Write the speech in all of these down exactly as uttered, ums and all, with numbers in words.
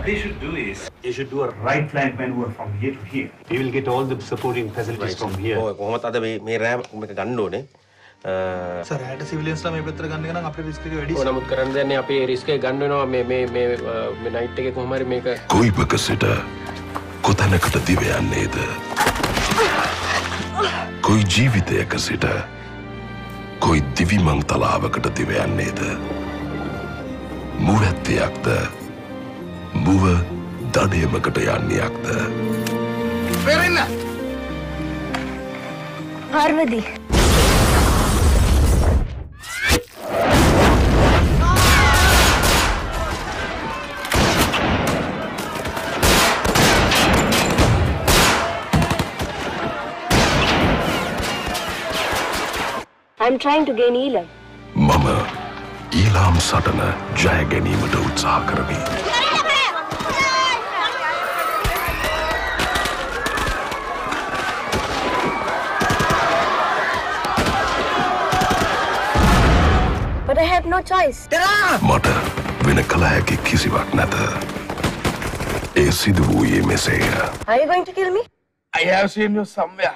What they should do is, they should do a right flank maneuver from here to here. We will get all the supporting facilities right. from here. Oh, කොහොමද අද මේ මේ රෑම මේක ගන්න ඕනේ. Sir රෑට සිවිලියන්ස්ලා මේ පැත්තට ගන්න එක නම් අපේ රිස්ක් එක වැඩි. ඕ නමුත් කරන්න දෙන්නේ අපේ රිස්ක් එක ගන්න වෙනවා මේ මේ මේ මේ නයිට් එකේ කොහොම හරි මේක කොයිබක සිට කොතැනකට දිව යන්නේද? කොයි ජීවිතයක සිට කොයි දිවිමං තලාවකට දිව යන්නේද? මුවැත්තයක්ද? මුව දඩයමකට යන්නේයක්ද? පෙරෙන්න! පාර්වති. I'm trying to gain Elam. මම ඊලාම් සටන ජය ගැනීමට උත්සාහ කරමි. But I have no choice. මට වෙන කල හැකි කිසිවක් නැත. ඒ සිදු වූයේ මෙසේය. Are you going to kill me? I have seen you somewhere.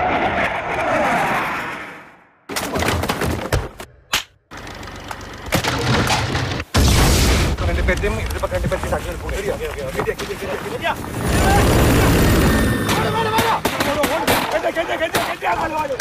Pedem, depa kante peti sakal pune. Media, media, media, media, media. Vada, vada, vada. Kente, kente, kente, kente, vada, vada.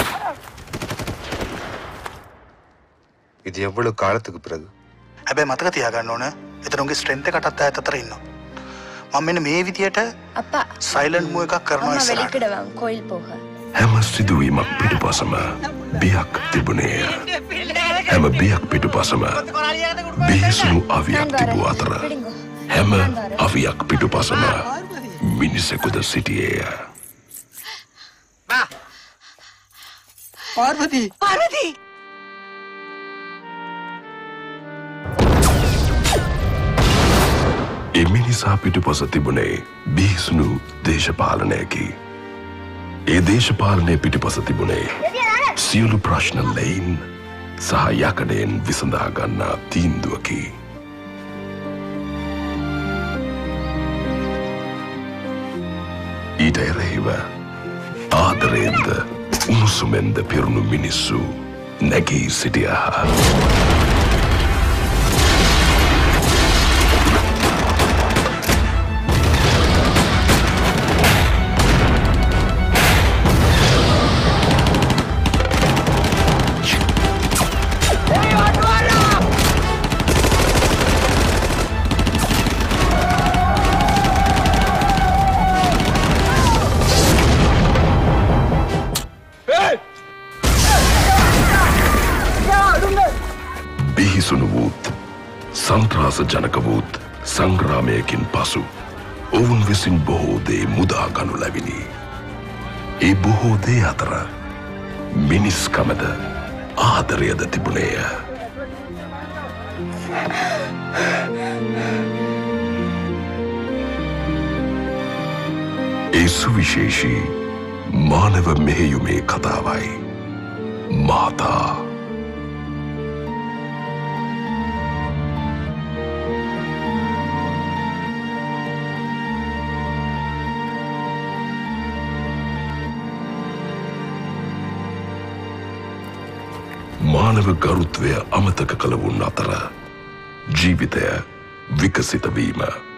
இது எவ்வளவு காலத்துக்கு பிறகு? හැබැයි මතක තියාගන්න ඕන එතන උන්ගේ ස්ට්‍රෙන්ත් එකටත් ඈත අතර ඉන්නවා. මම මෙන්න මේ විදියට අප්පා සයිලන්ට් මූව් එකක් කරනවා ඉස්සරහට. මම වෙලිකඩවන් කොයිල් පොහ. හැම සිදුවීමක් පිටුපසම බියක් තිබුණේය. හැම බියක් පිටුපසම බිහිසුණු අවියක් තිබූ අතර හැම අවියක් පිටුපසම මිනිසෙකුද සිටියේය. පාර්වති! පාර්වති! ඒ මිනිසා පිටුපස තිබුණේ බිහිසුණු දේශපාලනයකි. ඒ දේශපාලනය පිටුපස තිබුණේ සියලු ප්‍රශ්න ලෙයින් සහ යකඩයෙන් විසඳා ගන්නා තීන්දුවකි. ඊට එරෙහිව ආදරයෙන්ද උණුසුමෙන්ද පිරුණු මිනිස්සු නැගී සිටියහ. බිහිසුණු වූත් සන්ත්‍රාස ජනක වූත් සංග්‍රාමයකින් පසු ඔවුන් විසින් බොහෝ දේ මුදා ගනු ලැබිණි. ඒ බොහෝ දේ අතර මිනිස්කමද ආදරයද තිබුණේය. ඒ සුවිශේෂී මානව මෙහෙයුමේ කතාවයි මාතා. මානව ගරුත්වය අමතක කළ වුන් අතර ජීවිතය විකසිත වීම